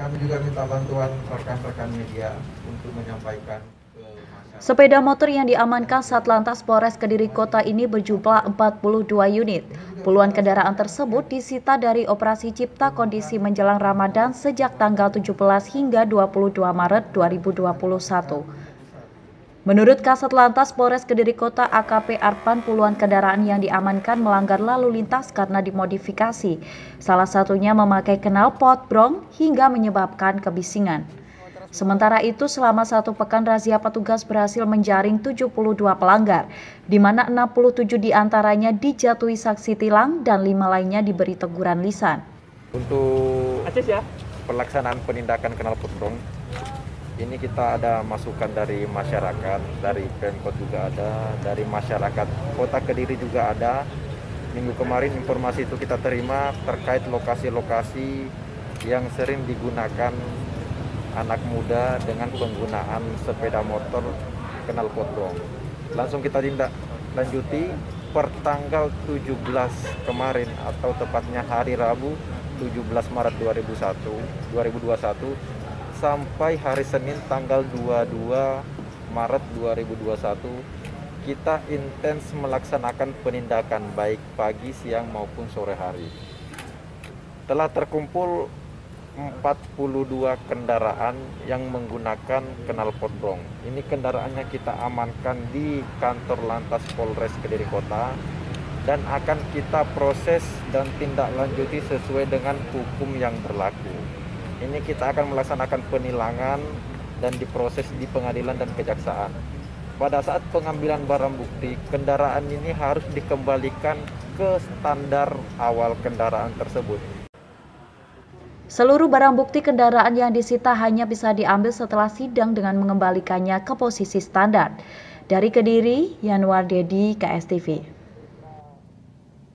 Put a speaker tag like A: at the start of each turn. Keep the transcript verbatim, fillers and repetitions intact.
A: Kami juga minta bantuan rekan-rekan media untuk menyampaikan ke masyarakat.
B: Sepeda motor yang diamankan Satlantas Polres Kediri Kota ini berjumlah empat puluh dua unit. Puluhan kendaraan tersebut disita dari operasi Cipta Kondisi menjelang Ramadan sejak tanggal tujuh belas hingga dua puluh dua Maret dua ribu dua puluh satu. Menurut Kasat Lantas Polres Kediri Kota A K P Arpan, puluhan kendaraan yang diamankan melanggar lalu lintas karena dimodifikasi. Salah satunya memakai knalpot brong hingga menyebabkan kebisingan. Sementara itu, selama satu pekan razia petugas berhasil menjaring tujuh puluh dua pelanggar, di mana enam puluh tujuh diantaranya dijatuhi sanksi tilang dan lima lainnya diberi teguran lisan.
C: Untuk pelaksanaan penindakan knalpot brong, ini kita ada masukan dari masyarakat, dari Pemkot juga ada, dari masyarakat Kota Kediri juga ada. Minggu kemarin informasi itu kita terima terkait lokasi-lokasi yang sering digunakan anak muda dengan penggunaan sepeda motor knalpot brong. Langsung kita tindak lanjuti per tanggal tujuh belas kemarin, atau tepatnya hari Rabu tujuh belas Maret dua ribu dua puluh satu sampai hari Senin tanggal dua puluh dua Maret dua ribu dua puluh satu, kita intens melaksanakan penindakan baik pagi, siang maupun sore hari. Telah terkumpul empat puluh dua kendaraan yang menggunakan knalpot brong. Ini kendaraannya kita amankan di kantor Lantas Polres Kediri Kota dan akan kita proses dan tindak lanjuti sesuai dengan hukum yang berlaku. Ini kita akan melaksanakan penilangan dan diproses di pengadilan dan kejaksaan. Pada saat pengambilan barang bukti, kendaraan ini harus dikembalikan ke standar awal kendaraan tersebut.
B: Seluruh barang bukti kendaraan yang disita hanya bisa diambil setelah sidang dengan mengembalikannya ke posisi standar. Dari Kediri, Yanuar Dedi, K S T V.